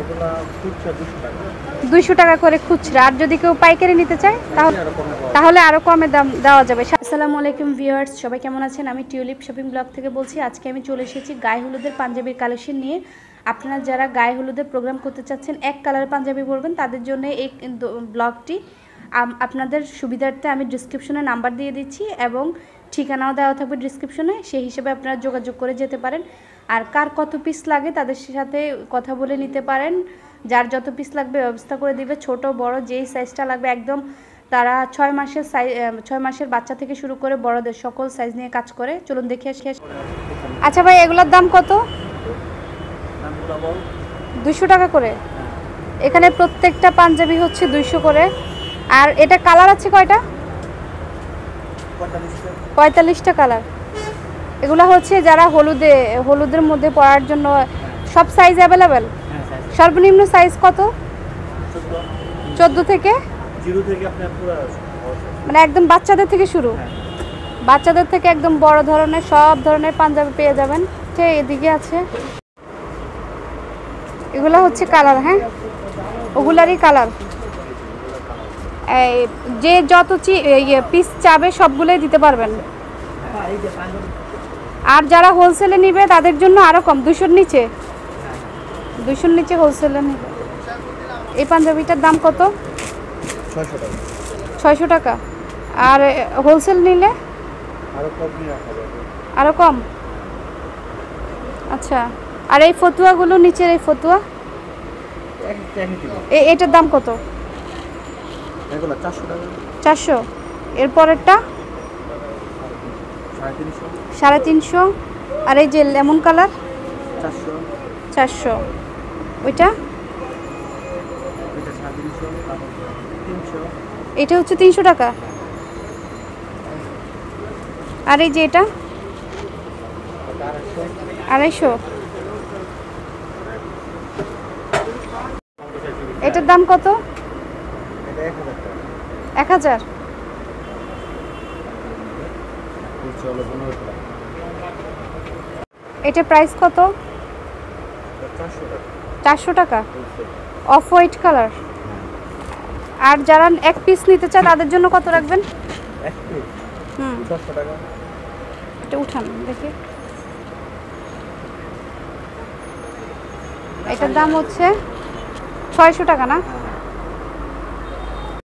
এগুলা খুচরা 200 টাকা। 200 টাকা করে খুচরা। আর যদি কেউ পাইকারি নিতে চায় তাহলে আরো কমে দাম দেওয়া যাবে। আসসালামু আলাইকুম ভিউয়ার্স, সবাই কেমন আছেন? আমি টিউলিপ শপিং ব্লগ থেকে বলছি। আজকে আমি চলে এসেছি গায়ে হলুদের পাঞ্জাবির কালেকশন নিয়ে। আপনারা যারা গায়ে হলুদের প্রোগ্রাম করতে চাচ্ছেন, এক কালার পাঞ্জাবি পরবেন, তাদের জন্য এই ব্লগটি। আপনাদের সুবিধার্থে আমি ডিসক্রিপশনে নাম্বার দিয়ে দিচ্ছি এবং ঠিকানাও দেওয়া থাকবে ডিসক্রিপশনে, সেই হিসেবে আপনারা যোগাযোগ করে যেতে পারেন। আর কার কত পিস লাগে তাদের সাথে কথা বলে নিতে পারেন। যার যত পিস লাগবে ব্যবস্থা করে দিবে, ছোট বড় যেই সাইজটা লাগবে একদম। তারা 6 মাসের বাচ্চা থেকে শুরু করে বড়দের সকল সাইজ নিয়ে কাজ করে। চলুন দেখে আসি। আচ্ছা ভাই, এগুলোর দাম কত? 200 টাকা করে। এখানে প্রত্যেকটা পাঞ্জাবি হচ্ছে 200 করে। আর এটা কালার আছে কয়টা? 45টা কালার। এগুলো হচ্ছে যারা হলুদের মধ্যে পরার জন্য। সব সাইজ অ্যাভেলেবেল? সর্বনিম্ন সাইজ কত? 14 থেকে 0 থেকে আপনার পুরো মানে একদম বাচ্চাদের থেকে শুরু। বাচ্চাদের থেকে একদম বড় ধরনের সব ধরনের পাঞ্জাবি পেয়ে যাবেন। এদিকে আছে, এগুলো হচ্ছে কালার। হ্যাঁ, ওগুলারই কালার। যে যত পিস চাবে সবগুলোই দিতে পারবেন। আর যারা হোলসেলে নিবে তাদের জন্য আরও কম, 200-র নিচে। 200-র নিচে হোলসেলে নিবে। এই পাঞ্জাবিটার দাম কত? 600 টাকা। 600 টাকা। আর হোলসেল নিলে আরও কম। আচ্ছা, আর এই ফতুয়াগুলো নিচের এই ফতুয়া, এটার দাম কত? এগুলো 400 টাকা। 400। এরপরেরটা 350। আর এই যে লেমন কালার 400। ওইটা এটা হচ্ছে 300 টাকা। আর এই যে এটা 250। এটার দাম কত? 1000। এটা প্রাইস কত? 400 টাকা। Off white colour. আর যারা এক পিস নিতে চায় তাদের জন্য কত রাখবেন? এক পিস 400 টাকা। এটা উঠান দেখি। এটার দাম হচ্ছে 600 টাকা না?